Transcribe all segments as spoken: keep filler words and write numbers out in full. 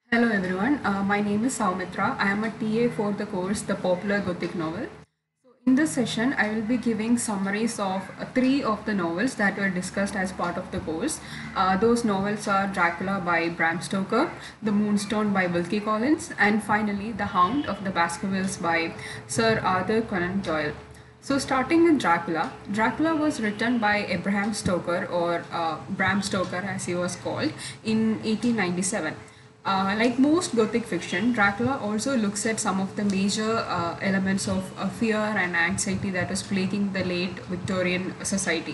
Hello everyone, uh, my name is Saumitra. I am a T A for the course The Popular Gothic Novel. So in this session, I will be giving summaries of uh, three of the novels that were discussed as part of the course. Uh, those novels are Dracula by Bram Stoker, The Moonstone by Wilkie Collins, and finally The Hound of the Baskervilles by Sir Arthur Conan Doyle. So starting with Dracula, Dracula was written by Abraham Stoker or uh, Bram Stoker as he was called in eighteen ninety-seven. Uh, like most Gothic fiction, Dracula also looks at some of the major uh, elements of uh, fear and anxiety that was plaguing the late Victorian society.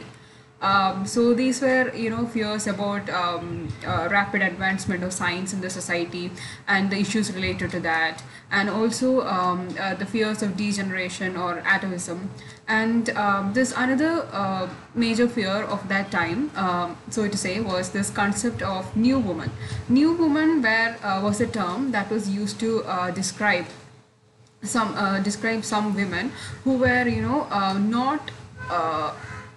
Um, so these were, you know, fears about um, uh, rapid advancement of science in the society and the issues related to that, and also um, uh, the fears of degeneration or atavism. And um, this another uh, major fear of that time, um, so to say, was this concept of new woman. New woman, where uh, was a term that was used to uh, describe some uh, describe some women who were, you know, uh, not. Uh,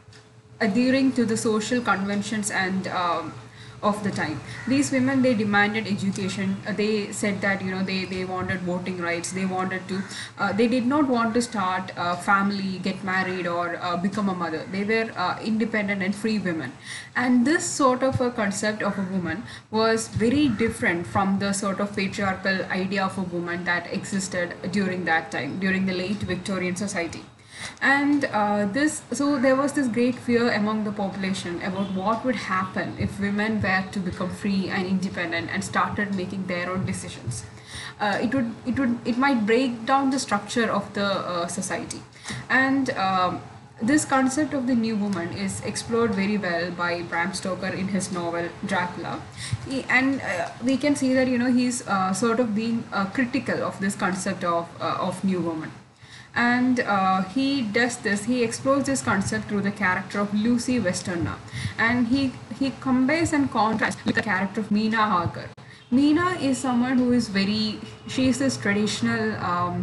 adhering to the social conventions and um, of the time. These women, they demanded education. Uh, they said that, you know, they they wanted voting rights. They wanted to. Uh, they did not want to start a family, get married, or uh, become a mother. They were uh, independent and free women, and this sort of a concept of a woman was very different from the sort of patriarchal idea of a woman that existed during that time, during the late Victorian society. And uh, this so there was this great fear among the population about what would happen if women were to become free and independent and started making their own decisions. Uh, it would it would it might break down the structure of the uh, society. And um, this concept of the new woman is explored very well by Bram Stoker in his novel Dracula. He, and uh, we can see that, you know, he's uh, sort of being uh, critical of this concept of uh, of new woman. And uh, he does this, he explores this concept through the character of Lucy Westenra, and he he compares and contrasts with the character of Mina Harker. Mina is someone who is very, she is this traditional um,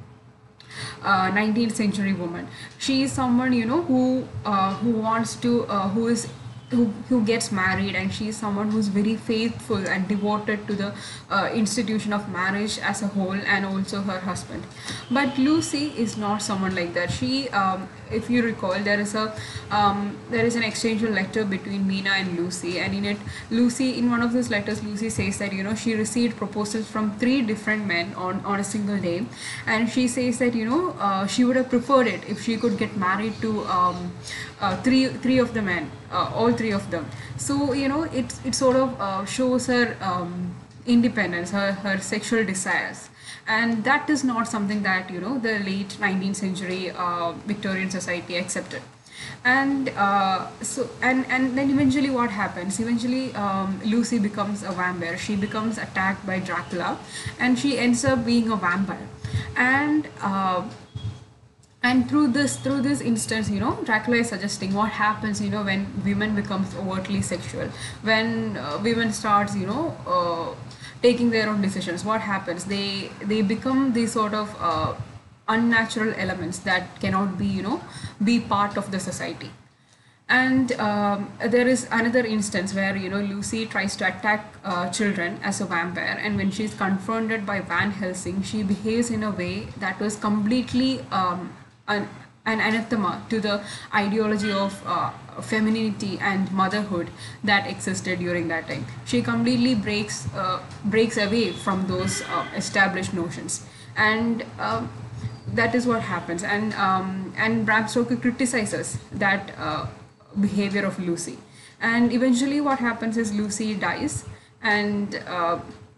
uh, nineteenth century woman. She is someone, you know, who uh, who wants to uh, who is who, who gets married, and she is someone who's very faithful and devoted to the uh, institution of marriage as a whole, and also her husband. But Lucy is not someone like that. She um, if you recall, there is a um, there is an exchange of letter between Mina and Lucy, and in it, Lucy, in one of those letters, Lucy says that, you know, she received proposals from three different men on on a single day, and she says that, you know, uh, she would have preferred it if she could get married to um, uh, three three of the men, uh, all three of them. So, you know, it it sort of uh, shows her um, independence, her her sexual desires, and that is not something that, you know, the late nineteenth century uh, Victorian society accepted. And uh, so and and then eventually what happens, eventually um, Lucy becomes a vampire. She becomes attacked by Dracula, and she ends up being a vampire. And uh, and through this through this instance, you know, Dracula is suggesting what happens, you know, when women becomes overtly sexual, when uh, women starts, you know, uh, taking their own decisions. What happens, they they become these sort of uh, unnatural elements that cannot be, you know, be part of the society. And um, there is another instance where, you know, Lucy tries to attack uh, children as a vampire, and when she's confronted by Van Helsing, she behaves in a way that was completely um, an, an anathema to the ideology of uh, femininity and motherhood that existed during that time. She completely breaks uh, breaks away from those uh, established notions, and um, that is what happens. And um, and Bram Stoker criticizes that uh, behavior of Lucy, and eventually what happens is Lucy dies, and uh,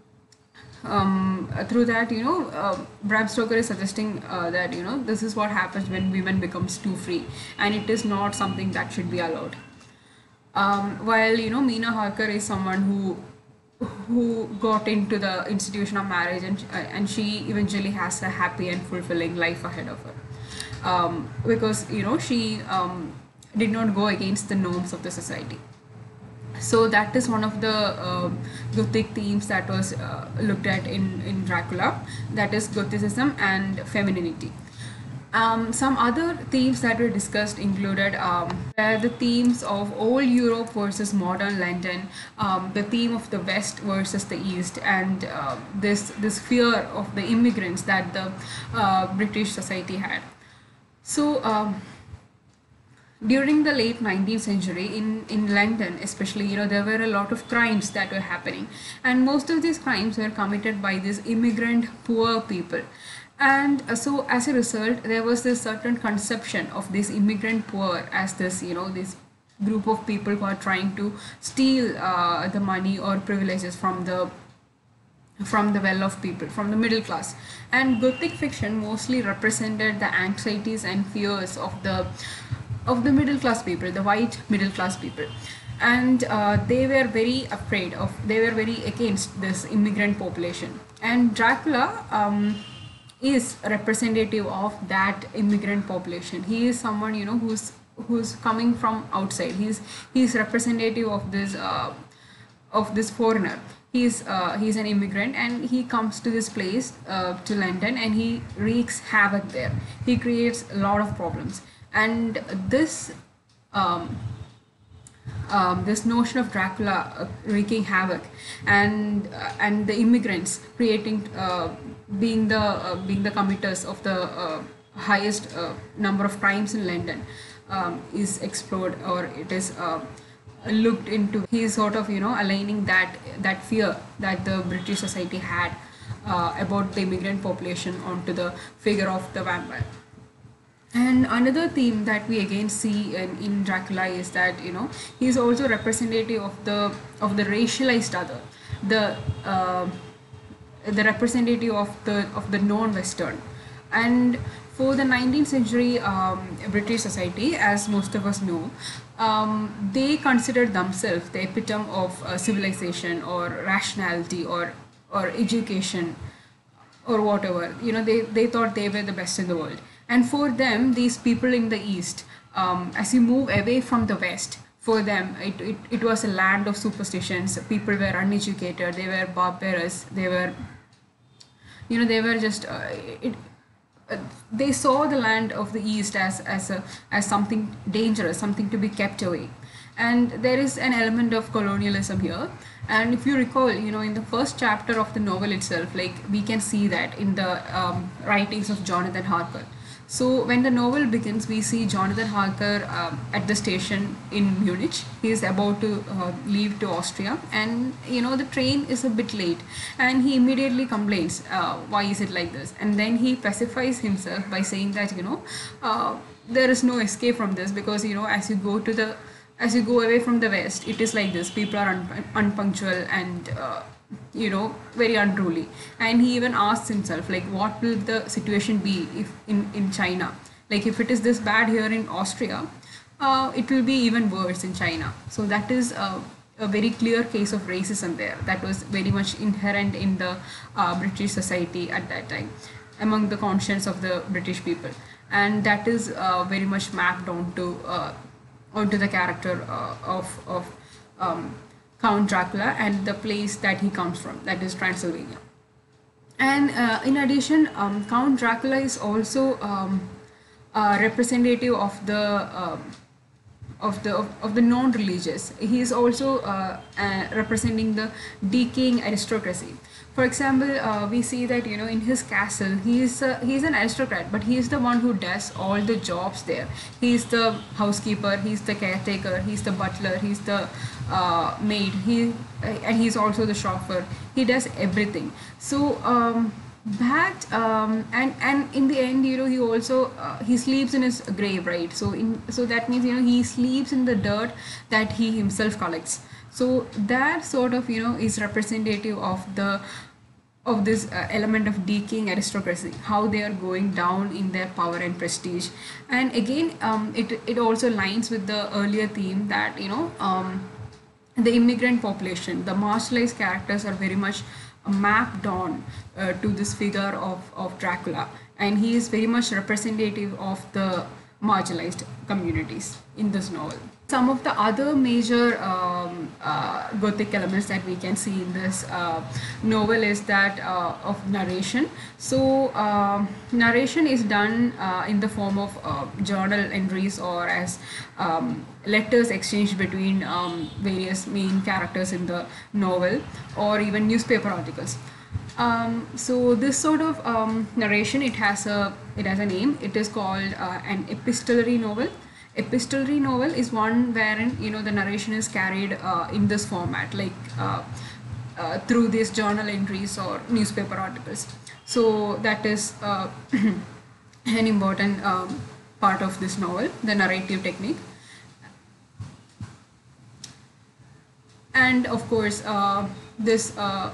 um, through that, you know, uh, Bram Stoker is suggesting uh, that, you know, this is what happens when women becomes too free, and it is not something that should be allowed. Um, while, you know, Mina Harker is someone who who got into the institution of marriage, and uh, and she eventually has a happy and fulfilling life ahead of her, um, because, you know, she um, did not go against the norms of the society. So that is one of the uh, Gothic themes that was uh, looked at in in Dracula, that is Gothicism and femininity. Um, some other themes that were discussed included um, were the themes of old Europe versus modern London, um, the theme of the West versus the East, and uh, this this fear of the immigrants that the uh, British society had. So. Um, during the late nineteenth century in, in London especially, you know, there were a lot of crimes that were happening, and most of these crimes were committed by these immigrant poor people. And uh, so as a result, there was this certain conception of this immigrant poor as this, you know, this group of people who are trying to steal uh, the money or privileges from the from the well-off people, from the middle class. And Gothic fiction mostly represented the anxieties and fears of the of the middle class people, the white middle class people. And uh, they were very afraid of, they were very against this immigrant population. And Dracula um, is representative of that immigrant population. He is someone, you know, who's who's coming from outside. He's he's representative of this uh, of this foreigner. He's uh, he's an immigrant, and he comes to this place, uh, to London, and he wreaks havoc there. He creates a lot of problems, and this um, um, this notion of Dracula uh, wreaking havoc, and uh, and the immigrants creating uh, being the uh, being the committers of the uh, highest uh, number of crimes in London, um, is explored, or it is uh, looked into. He is sort of, you know, aligning that that fear that the British society had uh, about the immigrant population onto the figure of the vampire. And another theme that we again see in, in Dracula is that, you know, he is also representative of the of the racialized other, the uh, the representative of the of the non-Western. And for the nineteenth century um, British society, as most of us know, um, they considered themselves the epitome of uh, civilization or rationality or or education or whatever. You know, they, they thought they were the best in the world. And for them, these people in the East, um, as you move away from the West, for them, it, it, it was a land of superstitions. People were uneducated, they were barbarous, they were, you know, they were just, uh, it, uh, they saw the land of the East as, as, a, as something dangerous, something to be kept away. And there is an element of colonialism here. And if you recall, you know, in the first chapter of the novel itself, like, we can see that in the um, writings of Jonathan Harker. So when the novel begins, we see Jonathan Harker uh, at the station in Munich. He is about to uh, leave to Austria, and, you know, the train is a bit late, and he immediately complains, uh, why is it like this? And then he pacifies himself by saying that, you know, uh, there is no escape from this, because, you know, as you go to the as you go away from the West, it is like this. People are un- unpunctual and uh, you know, very unruly. And he even asks himself, like, what will the situation be if in in China, like, if it is this bad here in Austria, uh, it will be even worse in China. So that is a, a very clear case of racism there, that was very much inherent in the uh, British society at that time, among the conscience of the British people. And that is uh, very much mapped onto uh, onto the character uh, of of um, Count Dracula and the place that he comes from, that is Transylvania. And uh, in addition, um, Count Dracula is also um, uh, representative of the um, of the of, of the non-religious. He is also uh, uh, representing the decaying aristocracy. For example, uh, we see that, you know, in his castle, he is uh, he is an aristocrat, but he is the one who does all the jobs there. He is the housekeeper, he is the caretaker, he is the butler, he is the uh, maid, he uh, and he is also the chauffeur. He does everything. So um, that um, and and in the end, you know, he also uh, he sleeps in his grave, right? So in so that means, you know, he sleeps in the dirt that he himself collects. So that sort of, you know, is representative of the of this uh, element of decaying aristocracy, how they are going down in their power and prestige. And again, um, it it also aligns with the earlier theme that, you know, um, the immigrant population, the marginalized characters are very much mapped on uh, to this figure of of Dracula, and he is very much representative of the marginalized communities in this novel. Some of the other major um, uh, Gothic elements that we can see in this uh, novel is that uh, of narration. So, uh, narration is done uh, in the form of uh, journal entries or as um, letters exchanged between um, various main characters in the novel, or even newspaper articles. Um, so this sort of um, narration, it has a it has a name. It is called uh, an epistolary novel. Epistolary novel is one wherein, you know, the narration is carried uh, in this format, like uh, uh, through these journal entries or newspaper articles. So that is uh, an important um, part of this novel, the narrative technique. And of course, uh, this uh,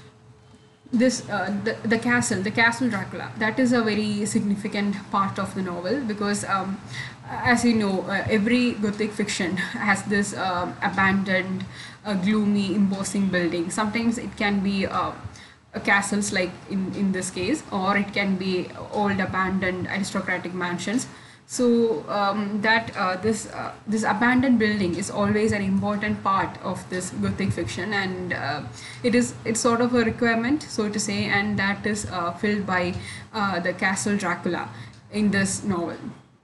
this uh, the, the castle the castle Dracula, that is a very significant part of the novel, because um, as you know, uh, every Gothic fiction has this um abandoned, uh, gloomy, imposing building. Sometimes it can be uh, castles, like in in this case, or it can be old abandoned aristocratic mansions. So um, that uh, this uh, this abandoned building is always an important part of this Gothic fiction, and uh, it is it's sort of a requirement, so to say, and that is uh, filled by uh, the castle Dracula in this novel.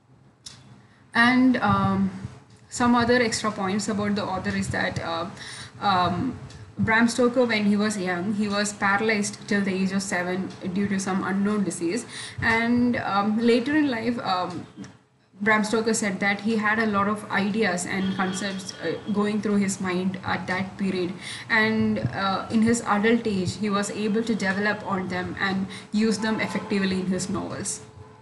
And um, some other extra points about the author is that uh, um, Bram Stoker, when he was young, he was paralyzed till the age of seven due to some unknown disease. And um, later in life, um, Bram Stoker said that he had a lot of ideas and concepts uh, going through his mind at that period. And uh, in his adult age, he was able to develop on them and use them effectively in his novels.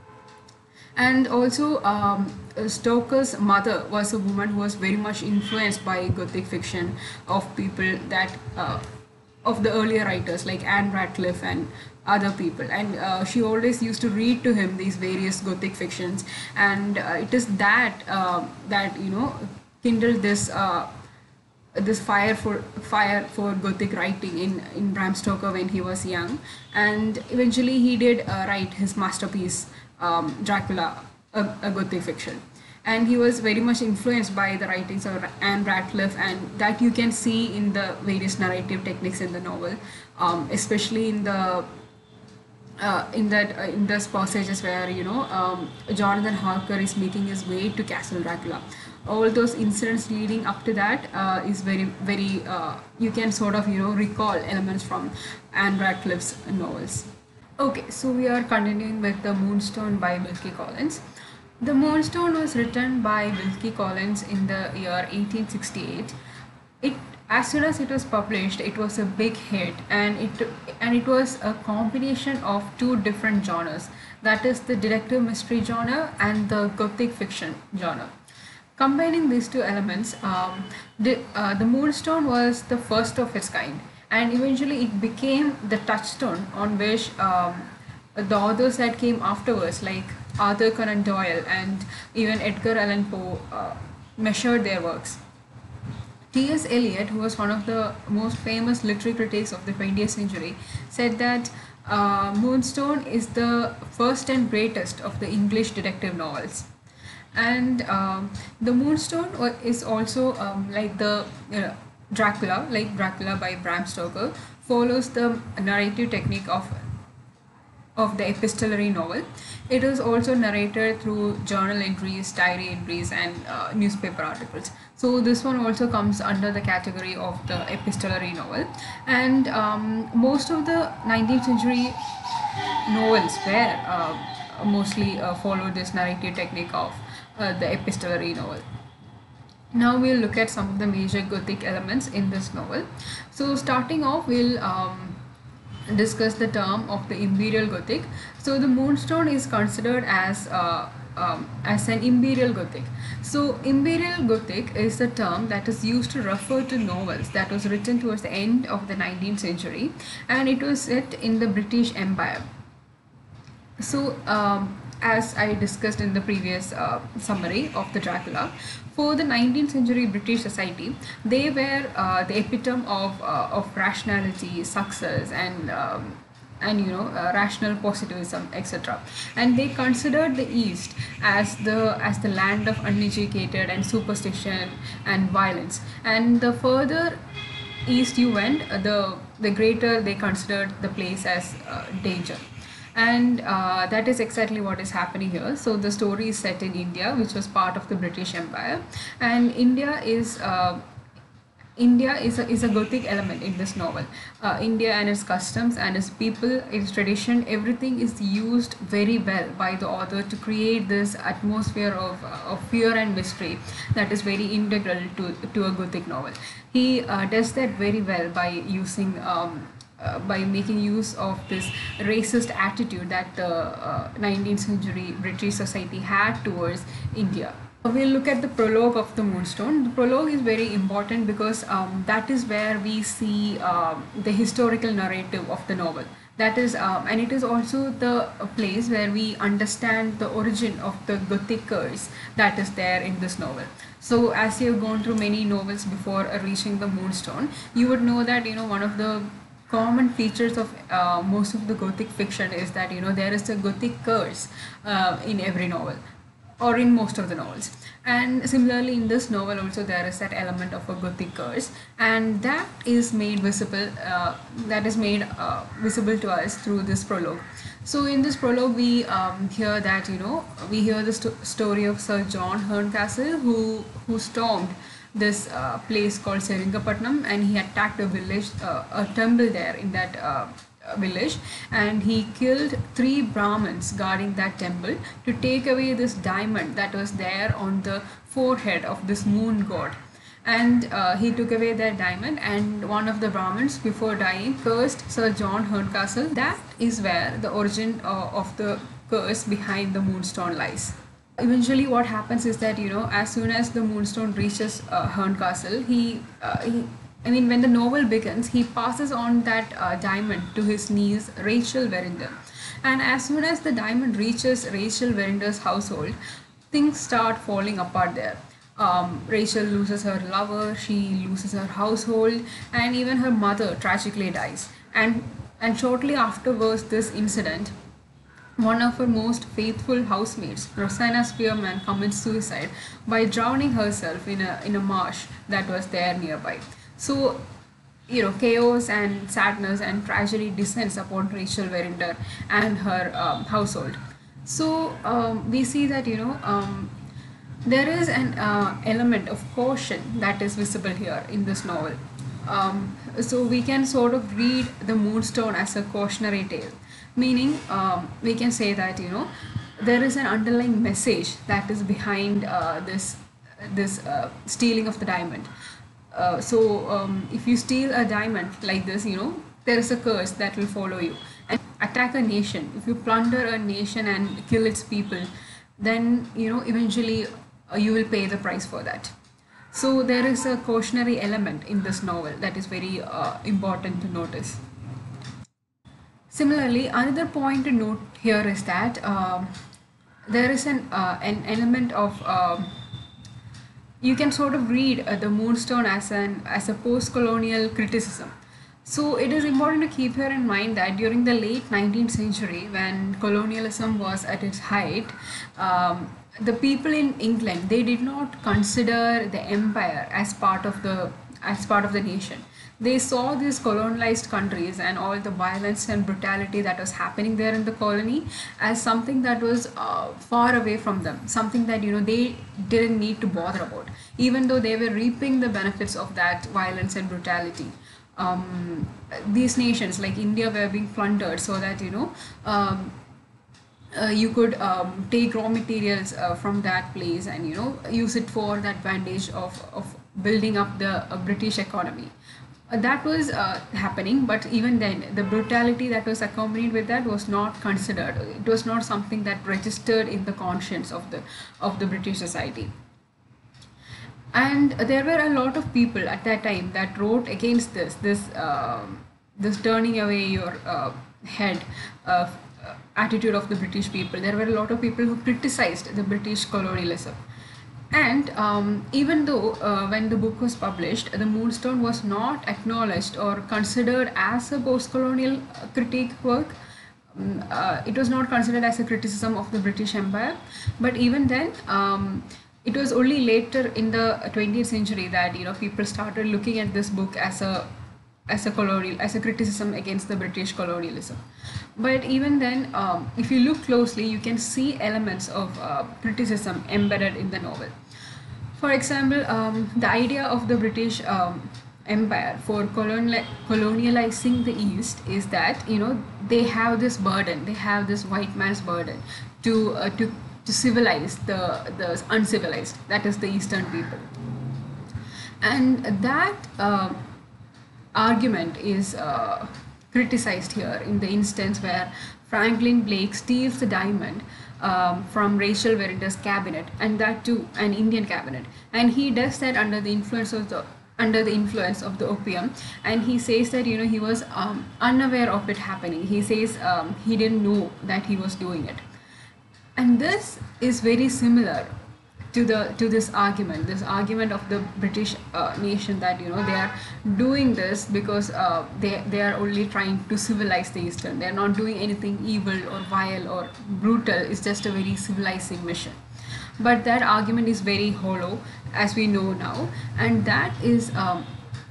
And also, um, Stoker's mother was a woman who was very much influenced by Gothic fiction of people that uh, of the earlier writers like Anne Radcliffe and other people. And uh, she always used to read to him these various Gothic fictions, and uh, it is that uh, that you know kindled this. Uh, this fire for fire for Gothic writing in in Bram Stoker when he was young, and eventually he did uh, write his masterpiece, um, Dracula, a, a Gothic fiction. And he was very much influenced by the writings of Anne Radcliffe, and that you can see in the various narrative techniques in the novel, um, especially in the uh, in that uh, in those passages where, you know, um, Jonathan Harker is making his way to Castle Dracula. All those incidents leading up to that uh, is very very uh, you can sort of, you know, recall elements from Anne Radcliffe's novels. Okay, so we are continuing with The Moonstone by Wilkie Collins. The Moonstone was written by Wilkie Collins in the year eighteen sixty-eight. It as soon as it was published, it was a big hit, and it and it was a combination of two different genres. That is the detective mystery genre and the Gothic fiction genre. Combining these two elements, um, the, uh, the Moonstone was the first of its kind, and eventually it became the touchstone on which um, the authors that came afterwards, like Arthur Conan Doyle and even Edgar Allan Poe, uh, measured their works. T S. Eliot, who was one of the most famous literary critics of the twentieth century, said that uh, Moonstone is the first and greatest of the English detective novels. And um, the Moonstone wa- is also um, like the uh, Dracula, like Dracula by Bram Stoker, follows the narrative technique of of the epistolary novel. It is also narrated through journal entries, diary entries, and uh, newspaper articles. So this one also comes under the category of the epistolary novel. And um, most of the nineteenth century novels were uh, mostly uh, followed this narrative technique of uh, the epistolary novel. Now we'll look at some of the major Gothic elements in this novel. So starting off, we'll um, discuss the term of the Imperial Gothic. So the Moonstone is considered as uh, um, as an Imperial Gothic. So Imperial Gothic is the term that is used to refer to novels that was written towards the end of the nineteenth century, and it was set in the British Empire. So, um, as I discussed in the previous uh, summary of the Dracula, for the nineteenth century British society, they were uh, the epitome of, uh, of rationality, success, and um, and you know uh, rational positivism, etc. And they considered the East as the as the land of uneducated and superstition and violence. And the further east you went, uh, the the greater they considered the place as uh, danger. And uh, that is exactly what is happening here. So the story is set in India, which was part of the British Empire. And India is uh, India is a, is a Gothic element in this novel. Uh, India and its customs and its people, its tradition, everything is used very well by the author to create this atmosphere of, of fear and mystery that is very integral to, to a Gothic novel. He uh, does that very well by using um, uh, by making use of this racist attitude that the uh, nineteenth century British society had towards India. We'll look at the prologue of the Moonstone. The prologue is very important because um, that is where we see um, the historical narrative of the novel. That is, um, and it is also the place where we understand the origin of the Gothic curse that is there in this novel. So, as you have gone through many novels before uh, reaching the Moonstone, you would know that you know one of the common features of uh, most of the Gothic fiction is that you know there is a Gothic curse uh, in every novel, or in most of the novels. And similarly in this novel also there is that element of a Gothic curse, and that is made visible uh, that is made uh, visible to us through this prologue. So in this prologue we um, hear that you know we hear the sto- story of Sir John Horncastle, who who stormed this uh, place called Seringapatnam, and he attacked a village, uh, a temple there in that uh, village, and he killed three Brahmins guarding that temple to take away this diamond that was there on the forehead of this moon god. And uh, he took away their diamond, and one of the Brahmins before dying cursed Sir John Horncastle. That is where the origin uh, of the curse behind the Moonstone lies. Eventually what happens is that you know as soon as the Moonstone reaches uh, Horncastle, he, uh, he I mean, when the novel begins, he passes on that uh, diamond to his niece, Rachel Verinder. And as soon as the diamond reaches Rachel Verinder's household, things start falling apart there. Um, Rachel loses her lover, she loses her household, and even her mother tragically dies. And, and shortly afterwards, this incident, one of her most faithful housemates, Rosanna Spearman, commits suicide by drowning herself in a, in a marsh that was there nearby. So, you know, chaos and sadness and tragedy descends upon Rachel Verinder and her um, household. So, um, we see that, you know, um, there is an uh, element of caution that is visible here in this novel. Um, so, we can sort of read the Moonstone as a cautionary tale, meaning um, we can say that, you know, there is an underlying message that is behind uh, this, this uh, stealing of the diamond. Uh, so um, if you steal a diamond like this, you know, there is a curse that will follow you. And attack a nation, if you plunder a nation and kill its people, then you know eventually uh, you will pay the price for that. So there is a cautionary element in this novel that is very uh, important to notice. Similarly, another point to note here is that um, there is an uh, an element of um, you can sort of read uh, the Moonstone as an as a post-colonial criticism. So it is important to keep here in mind that during the late nineteenth century, when colonialism was at its height, um, the people in England, they did not consider the empire as part of the as part of the nation. They saw these colonized countries and all the violence and brutality that was happening there in the colony as something that was uh, far away from them, something that you know they didn't need to bother about, even though they were reaping the benefits of that violence and brutality. Um, these nations like India were being plundered so that you know um, uh, you could um, take raw materials uh, from that place and you know use it for the advantage of, of building up the uh, British economy. Uh, that was uh, happening, but even then the brutality that was accompanied with that was not considered. It was not something that registered in the conscience of the of the British society. And there were a lot of people at that time that wrote against this this um this turning away your uh, head uh, attitude of the British people. There were a lot of people who criticized the British colonialism. And um, even though uh, when the book was published, the Moonstone was not acknowledged or considered as a post-colonial uh, critique work. Um, uh, it was not considered as a criticism of the British Empire. But even then, um, it was only later in the twentieth century that you know people started looking at this book as a as a colonial as a criticism against the British colonialism. But even then, um, if you look closely, you can see elements of uh, criticism embedded in the novel. For example, um, the idea of the British um, Empire for colonial, colonializing the East is that you know they have this burden, they have this white man's burden to uh, to to civilize the the uncivilized, that is the Eastern people, and that uh, argument is uh, criticized here in the instance where Franklin Blake steals the diamond um, from Rachel Veritas' cabinet, and that too an Indian cabinet, and he does that under the influence of the under the influence of the opium. And he says that you know he was um, unaware of it happening. He says um, he didn't know that he was doing it, and this is very similar to the to this argument this argument of the British uh, nation, that you know they are doing this because uh, they they are only trying to civilize the Eastern. They are not doing anything evil or vile or brutal. It's just a very civilizing mission. But that argument is very hollow, as we know now, and that is um,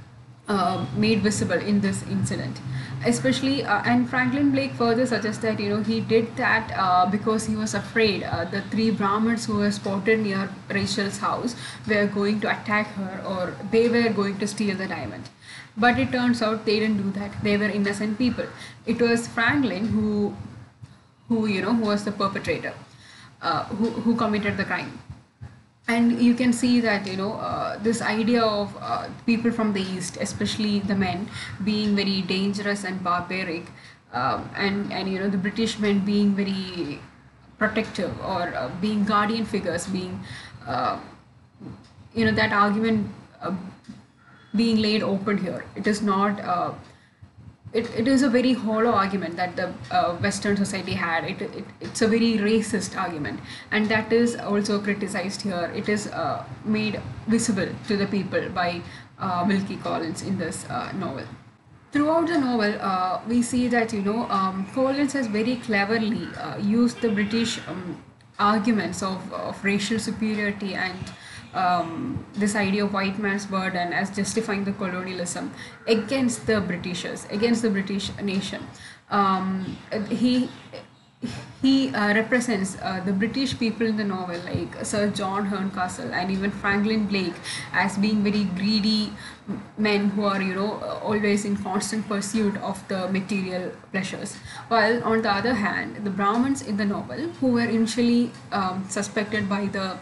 uh, made visible in this incident, especially uh, and Franklin Blake further suggests that you know he did that uh, because he was afraid uh, the three Brahmins who were spotted near Rachel's house were going to attack her, or they were going to steal the diamond. But it turns out they didn't do that. They were innocent people. It was Franklin who who you know who was the perpetrator, uh, who, who committed the crime. And you can see that you know uh, this idea of uh, people from the East, especially the men, being very dangerous and barbaric, um, and and you know the British men being very protective, or uh, being guardian figures, being uh, you know that argument uh, being laid open here. It is not uh, it, it is a very hollow argument that the uh, Western society had. It, it it's a very racist argument, and that is also criticized here. It is uh, made visible to the people by uh, Wilkie Collins in this uh, novel. Throughout the novel, uh, we see that you know um, Collins has very cleverly uh, used the British um, arguments of, of racial superiority and um, this idea of white man's burden as justifying the colonialism against the Britishers, against the British nation. Um, he he uh, represents uh, the British people in the novel, like Sir John Herncastle and even Franklin Blake, as being very greedy men who are, you know, always in constant pursuit of the material pleasures. While on the other hand, the Brahmins in the novel, who were initially um, suspected by the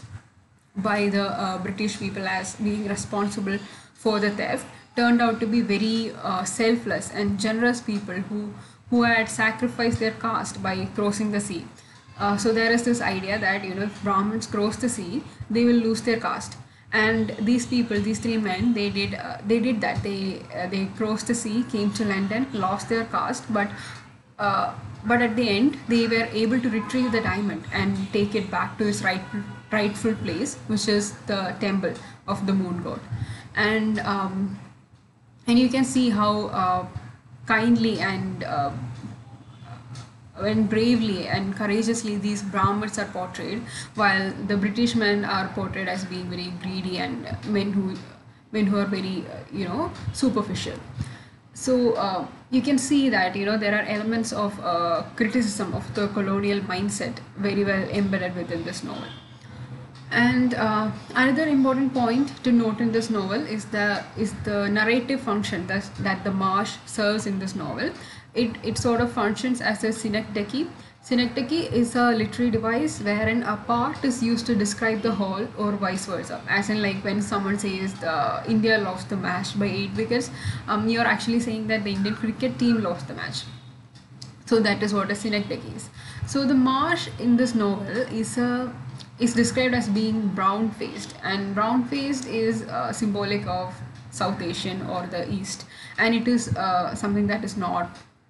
by the uh, British people as being responsible for the theft, turned out to be very uh, selfless and generous people who who had sacrificed their caste by crossing the sea. Uh, so there is this idea that you know if Brahmins cross the sea, they will lose their caste. And these people, these three men, they did uh, they did that. They uh, they crossed the sea, came to London, lost their caste, but uh, but at the end they were able to retrieve the diamond and take it back to its right rightful place, which is the temple of the moon god. And um, and you can see how uh, kindly and uh, when bravely and courageously these Brahmins are portrayed, while the British men are portrayed as being very greedy and men who men who are very uh, you know superficial. So uh, you can see that you know there are elements of uh, criticism of the colonial mindset very well embedded within this novel. And uh, another important point to note in this novel is the is the narrative function that that the marsh serves in this novel. It it sort of functions as a synecdoche. Synecdoche is a literary device wherein a part is used to describe the whole, or vice versa. As in, like when someone says the India lost the match by eight wickets, um, you're actually saying that the Indian cricket team lost the match. So that is what a synecdoche is. So the marsh in this novel is a is described as being brown faced, and brown faced is uh, symbolic of South Asian or the East, and it is uh, something that is not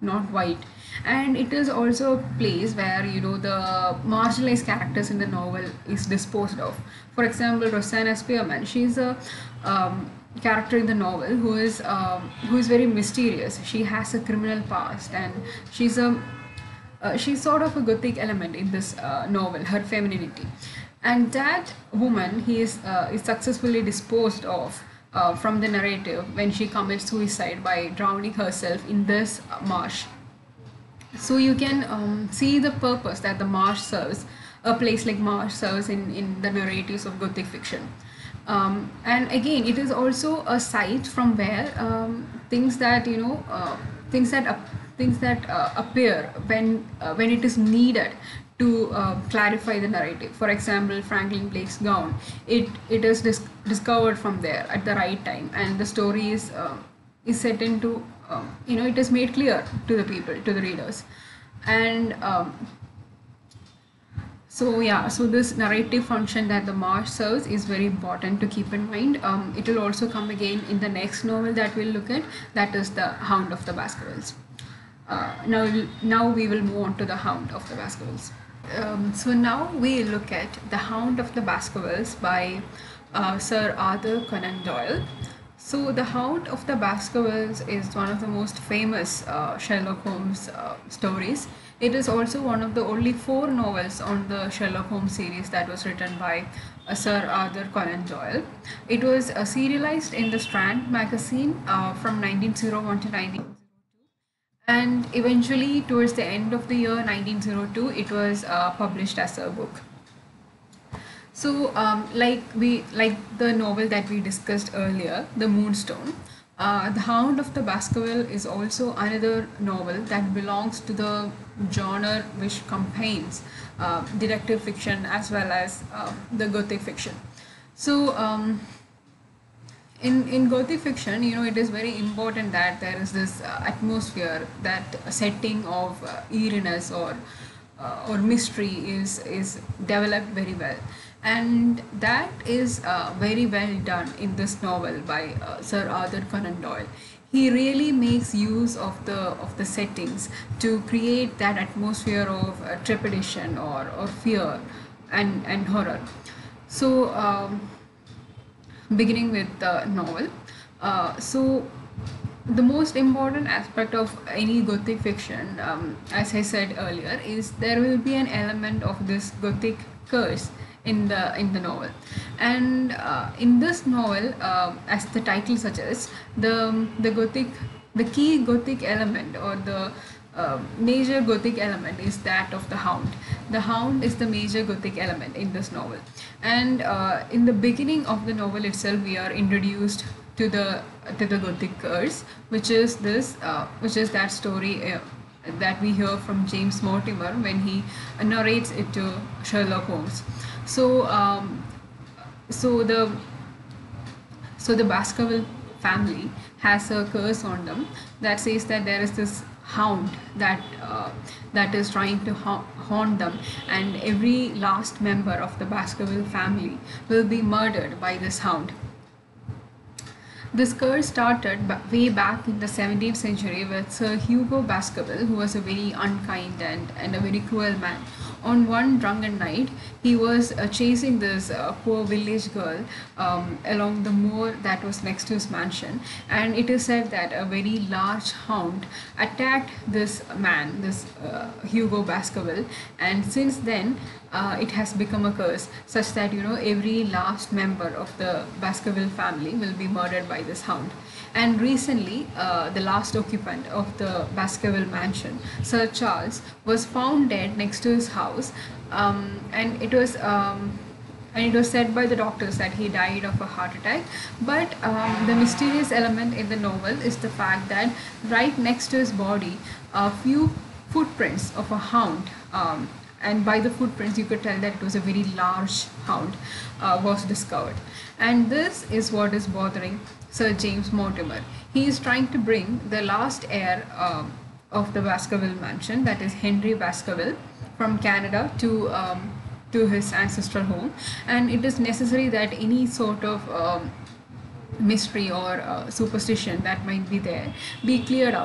not white. And it is also a place where, you know, the marginalized characters in the novel is disposed of. For example, Rosanna Spearman, she's a um, character in the novel who is um, who is very mysterious. She has a criminal past, and she's a uh, she's sort of a gothic element in this uh, novel, her femininity. And that woman, he is uh, is successfully disposed of uh, from the narrative when she commits suicide by drowning herself in this uh, marsh. So you can um, see the purpose that the marsh serves, a place like marsh serves in, in the narratives of gothic fiction. Um, and again, it is also a site from where um, things that, you know, uh, things that ap- things that uh, appear when uh, when it is needed to uh, clarify the narrative. For example, Franklin Blake's gown, it it is dis- discovered from there at the right time, and the story is uh, is set into, um, you know, it is made clear to the people, to the readers. And um, so yeah, so this narrative function that the marsh serves is very important to keep in mind. Um, it will also come again in the next novel that we'll look at, that is the Hound of the Baskervilles. Uh, now, we'll- now we will move on to the Hound of the Baskervilles. Um, so now we look at the Hound of the Baskervilles by uh, Sir Arthur Conan Doyle. So the Hound of the Baskervilles is one of the most famous uh, Sherlock Holmes uh, stories. It is also one of the only four novels on the Sherlock Holmes series that was written by uh, Sir Arthur Conan Doyle. It was uh, serialized in the Strand magazine uh, from nineteen oh one to nineteen oh two, and eventually towards the end of the year nineteen oh two it was uh, published as a book. So, um, like we like the novel that we discussed earlier, The Moonstone, uh, The Hound of the Baskerville is also another novel that belongs to the genre which combines uh, detective fiction as well as uh, the gothic fiction. So, um, in in gothic fiction, you know, it is very important that there is this uh, atmosphere, that setting of uh, eeriness or uh, or mystery is is developed very well, and that is uh, very well done in this novel by uh, Sir Arthur Conan Doyle. He really makes use of the of the settings to create that atmosphere of uh, trepidation or or fear and and horror. So. Um, beginning with the novel. Uh, so, the most important aspect of any gothic fiction, um, as I said earlier, is there will be an element of this gothic curse in the in the novel, and uh, in this novel, uh, as the title suggests, the the gothic the key gothic element or the uh, major gothic element is that of the hound. The hound is the major gothic element in this novel, and uh, in the beginning of the novel itself, we are introduced to the to the gothic curse, which is this, uh, which is that story uh, that we hear from James Mortimer when he narrates it to Sherlock Holmes. So, um, so the so the Baskerville family has a curse on them that says that there is this hound that uh, that is trying to ha- haunt them, and every last member of the Baskerville family will be murdered by this hound. This curse started ba- way back in the seventeenth century with Sir Hugo Baskerville, who was a very unkind and, and a very cruel man. On one drunken night, he was uh, chasing this uh, poor village girl um, along the moor that was next to his mansion, and it is said that a very large hound attacked this man, this uh, Hugo Baskerville, and since then uh, it has become a curse, such that, you know, every last member of the Baskerville family will be murdered by this hound. And recently, uh, the last occupant of the Baskerville mansion, Sir Charles, was found dead next to his house, um, and it was um, and it was said by the doctors that he died of a heart attack. But um, the mysterious element in the novel is the fact that right next to his body, a few footprints of a hound. Um, and by the footprints you could tell that it was a very large hound uh, was discovered, and this is what is bothering Sir James Mortimer. He is trying to bring the last heir um, of the Baskerville mansion, that is Henry Baskerville, from Canada to um, to his ancestral home, and it is necessary that any sort of um, mystery or uh, superstition that might be there be cleared out.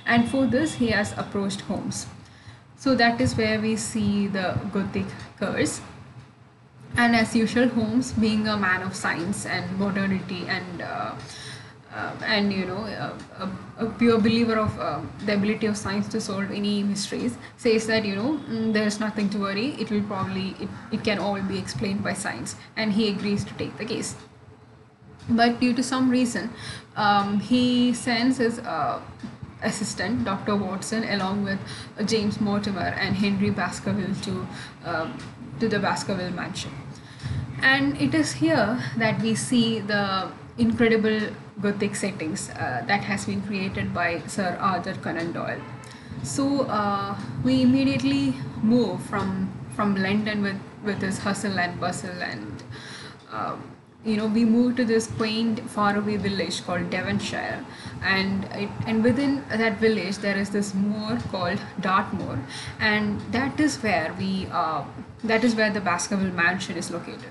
and for this he has approached Holmes. So that is where we see the Gothic curse. And as usual, Holmes, being a man of science and modernity and uh, uh, and you know a, a, a pure believer of um, the ability of science to solve any mysteries, says that you know mm, there's nothing to worry. It will probably it, it can all be explained by science, and he agrees to take the case. But due to some reason, um, he sends his uh, assistant, Doctor Watson, along with uh, James Mortimer and Henry Baskerville to um, to the Baskerville mansion. And it is here that we see the incredible Gothic settings uh, that has been created by Sir Arthur Conan Doyle. So uh, we immediately move from from London with with this hustle and bustle, and um, you know we move to this quaint faraway village called Devonshire, and it, and within that village there is this moor called Dartmoor, and that is where we uh, that is where the Baskerville mansion is located.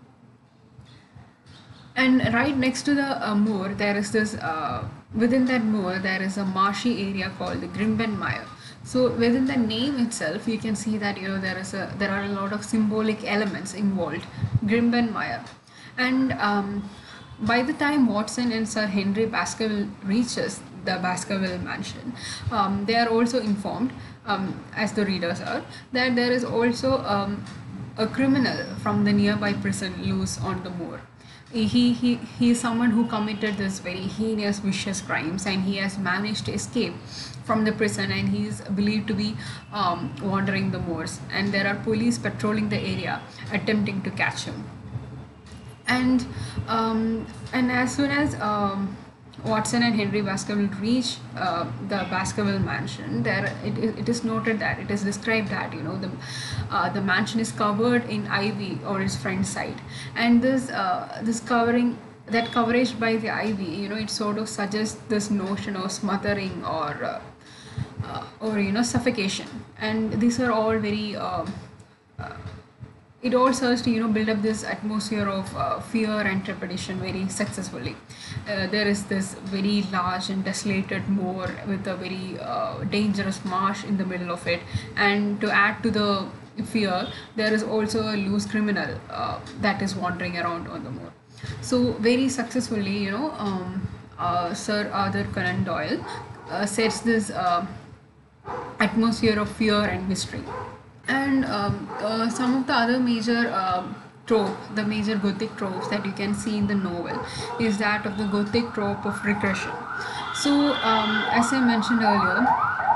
And right next to the uh, moor there is this uh, within that moor there is a marshy area called the Grimbenmire. So within the name itself you can see that you know there is a there are a lot of symbolic elements involved. Grimbenmire. And um, by the time Watson and Sir Henry Baskerville reaches the Baskerville mansion, um, they are also informed, um, as the readers are, that there is also um, a criminal from the nearby prison loose on the moor. He, he, he is someone who committed this very heinous, vicious crimes, and he has managed to escape from the prison, and he is believed to be um, wandering the moors, and there are police patrolling the area attempting to catch him. And um, and as soon as um, Watson and Henry Baskerville reach uh, the Baskerville mansion, there it, it is noted that it is described that you know the uh, the mansion is covered in ivy on its front side, and this uh, this covering that coverage by the ivy, you know, it sort of suggests this notion of smothering or uh, uh, or you know suffocation, and these are all very. Uh, uh, it all serves to you know build up this atmosphere of uh, fear and trepidation very successfully. Uh, there is this very large and desolated moor with a very uh, dangerous marsh in the middle of it, and to add to the fear, there is also a loose criminal uh, that is wandering around on the moor. So very successfully, you know, um, uh, Sir Arthur Conan Doyle uh, sets this uh, atmosphere of fear and mystery. And um, uh, some of the other major uh, trope, the major Gothic tropes that you can see in the novel is that of the Gothic trope of regression. So um, as I mentioned earlier,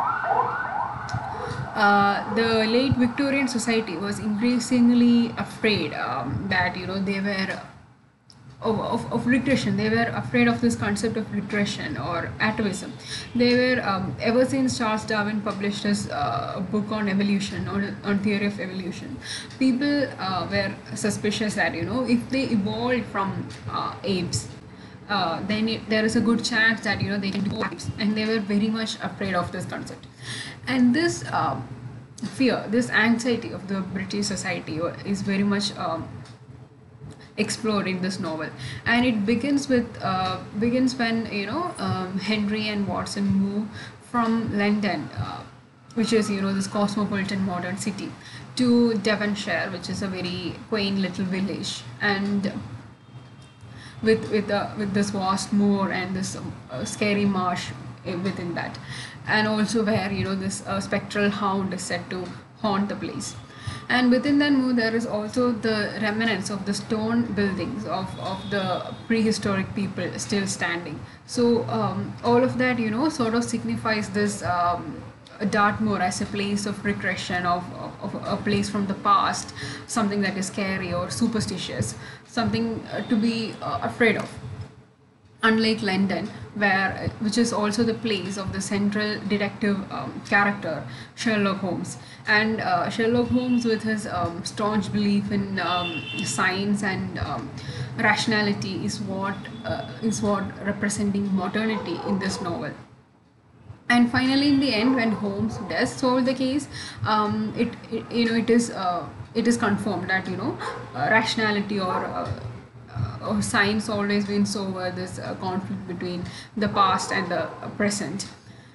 uh, the late Victorian society was increasingly afraid um, that you know they were of, of, of regression. They were afraid of this concept of regression or atavism. They were um, ever since Charles Darwin published his uh, book on evolution, on, on theory of evolution, people uh, were suspicious that you know if they evolved from uh, apes, uh, then it, there is a good chance that you know they can do apes, and they were very much afraid of this concept. And this um, fear, this anxiety of the British society is very much um, explored in this novel, and it begins with uh, begins when you know um, Henry and Watson move from London, uh, which is you know this cosmopolitan modern city, to Devonshire, which is a very quaint little village, and with with uh, with this vast moor and this um, uh, scary marsh within that, and also where you know this uh, spectral hound is said to haunt the place. And within that moor there is also the remnants of the stone buildings of, of the prehistoric people still standing. So um, all of that you know sort of signifies this um, Dartmoor as a place of regression, of, of, of a place from the past, something that is scary or superstitious, something uh, to be uh, afraid of. Unlike London, where which is also the place of the central detective um, character Sherlock Holmes, and uh, Sherlock Holmes, with his um, staunch belief in um, science and um, rationality, is what uh, is what representing modernity in this novel. And finally, in the end, when Holmes does solve the case, um, it, it you know it is uh, it is confirmed that you know uh, rationality or uh, or science always wins over this uh, conflict between the past and the present.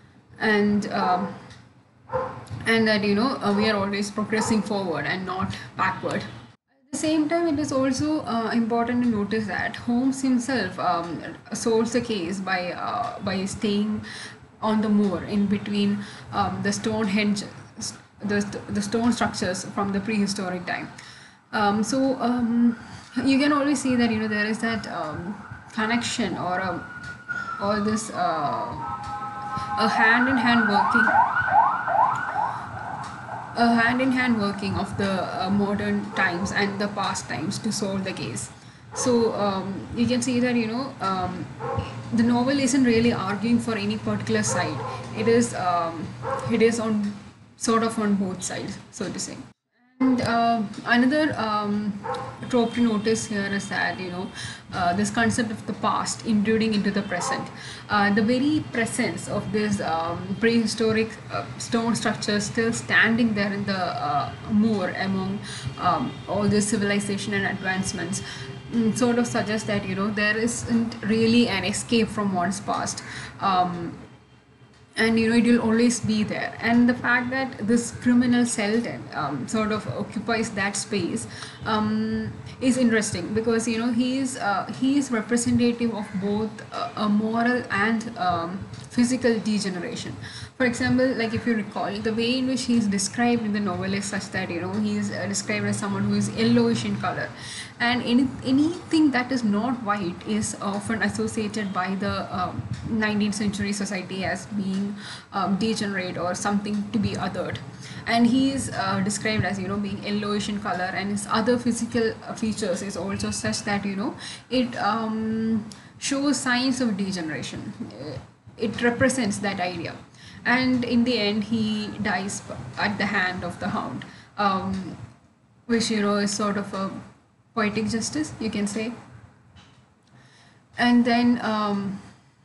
and um, and that you know uh, we are always progressing forward and not backward. At the same time, it is also uh, important to notice that Holmes himself um, solves the case by uh, by staying on the moor in between um, the Stonehenge, the, the stone structures from the prehistoric time. Um, so um, you can always see that you know there is that um, connection or a, or this uh, a hand in hand working a hand-in-hand working of the uh, modern times and the past times to solve the case. So um, you can see that you know um, the novel isn't really arguing for any particular side. It is um, it is on sort of on both sides, so to say. And uh, another um, trope to notice here is that you know uh, this concept of the past intruding into the present. Uh, the very presence of this um, prehistoric uh, stone structures still standing there in the uh, moor among um, all this civilization and advancements mm, sort of suggests that you know there isn't really an escape from one's past. Um, and you know it will always be there, and the fact that this criminal Selden um, sort of occupies that space um, is interesting, because you know he is uh, he is representative of both uh, a moral and um, physical degeneration. For example, like if you recall, the way in which he is described in the novel is such that you know he is uh, described as someone who is yellowish in color, and any, anything that is not white is often associated by the um, nineteenth century society as being um, degenerate or something to be othered. And he is uh, described as you know being yellowish in color, and his other physical uh, features is also such that you know it um, shows signs of degeneration. It represents that idea, and in the end he dies at the hand of the hound, um, which you know is sort of a poetic justice, you can say. And then um,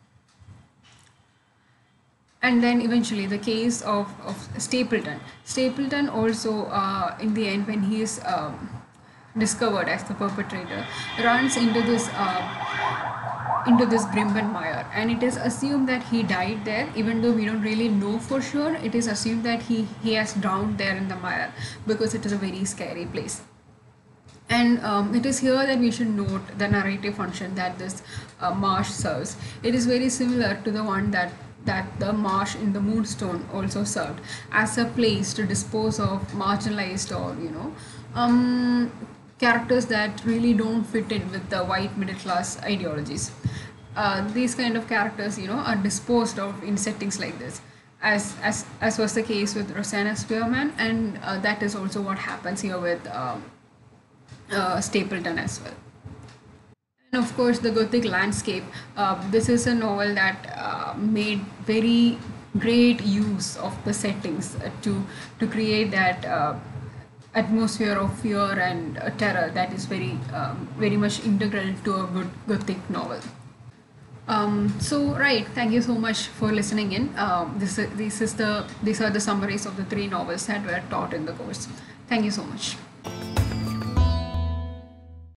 and then eventually the case of, of Stapleton. Stapleton also uh, in the end, when he is um, discovered as the perpetrator, runs into this uh, into this Brimban mire, and it is assumed that he died there, even though we don't really know for sure. It is assumed that he he has drowned there in the mire because it is a very scary place. And um, it is here that we should note the narrative function that this uh, marsh serves. It is very similar to the one that that the marsh in the Moonstone also served, as a place to dispose of marginalized or you know um, characters that really don't fit in with the white middle class ideologies. Uh, these kind of characters, you know, are disposed of in settings like this, as as as was the case with Rosanna Spearman, and uh, that is also what happens here with um, uh, Stapleton as well. And of course, the Gothic landscape. Uh, this is a novel that uh, made very great use of the settings uh, to to create that uh, atmosphere of fear and uh, terror that is very um, very much integral to a good Gothic novel. Um, so right, thank you so much for listening in. Um, this is, this is the these are the summaries of the three novels that were taught in the course. Thank you so much.